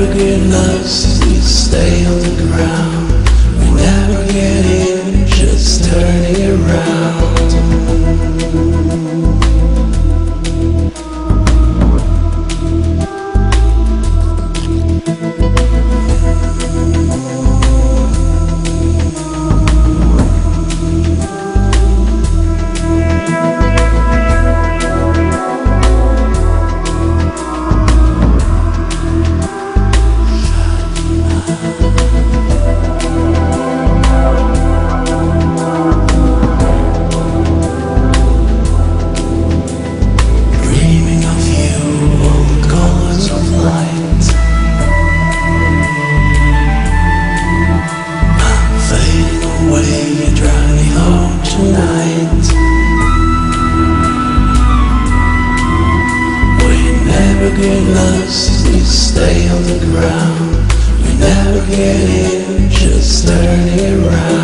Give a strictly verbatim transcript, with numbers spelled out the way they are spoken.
never get lost, we stay on the ground. We never get in, just turning around. We never get lost, we stay on the ground. We never get in, just turning around.